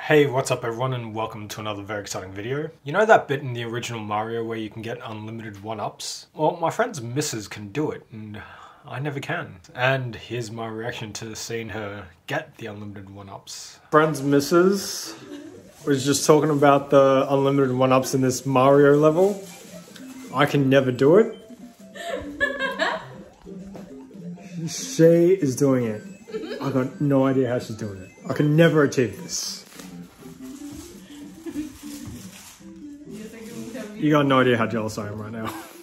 Hey, what's up everyone and welcome to another very exciting video. You know that bit in the original Mario where you can get unlimited 1-ups? Well, my friend's missus can do it and I never can. And here's my reaction to seeing her get the unlimited 1-ups. Friend's missus was just talking about the unlimited 1-ups in this Mario level. I can never do it. She is doing it. I got no idea how she's doing it. I can never achieve this. You got no idea how jealous I am right now.